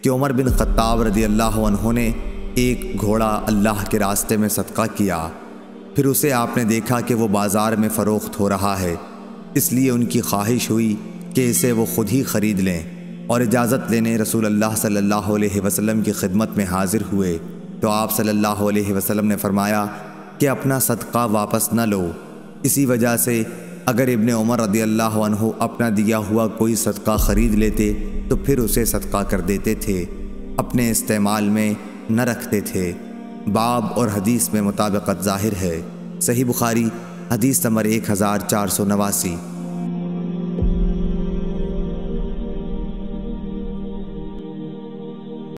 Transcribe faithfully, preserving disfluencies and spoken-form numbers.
कि उमर बिन ख़त्ताब रज़ी अल्लाह अन्हु ने एक घोड़ा अल्लाह के रास्ते में सदका किया। फिर उसे आपने देखा कि वो बाज़ार में फ़रोख्त हो रहा है, इसलिए उनकी ख्वाहिश हुई कि इसे वो ख़ुद ही ख़रीद लें और इजाज़त लेने रसूल अल्लाह सल्लल्लाहु अलैहि वसल्लम की खिदमत में हाज़िर हुए तो आप सल्लल्लाहु अलैहि वसल्लम ने फ़रमाया कि अपना सदका वापस न लो। इसी वजह से अगर इब्ने उमर रज़ी अल्लाह अन्हु अपना दिया हुआ कोई सदका ख़रीद लेते तो फिर उसे सदका कर देते थे, अपने इस्तेमाल में न रखते थे। बाब और हदीस में मुताबिकत ज़ाहिर है। सही बुखारी हदीस नंबर एक हज़ार चार सौ नवासी।